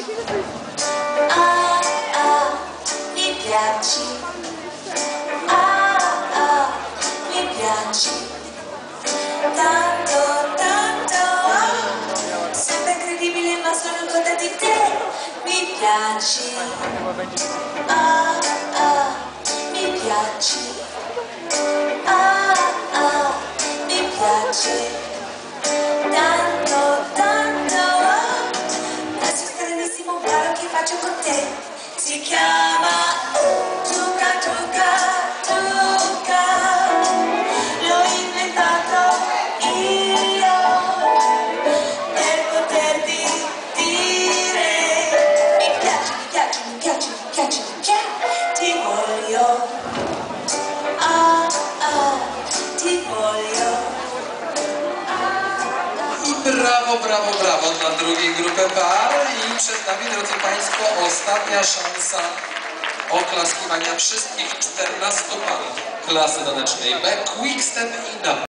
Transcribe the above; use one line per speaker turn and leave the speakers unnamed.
Mi piaci. Mi piaci. Tanto, tanto. Sembra incredibile ma sono contenta di te. Mi piaci. Mi piaci. Mi piace. Tanto, tanto. Questo è il grandissimo brano che faccio con te. Si chiama Tuca Tuca Tuca. L'ho inventato io per poterti dire mi piace, mi piace, mi piace, mi piace, mi piace. Ti voglio. Ti voglio.
I brawo, brawo, brawo dla drugiej grupy par i przed nami, drodzy Państwo, ostatnia szansa oklaskiwania wszystkich 14 par klasy tanecznej B Quick Step i na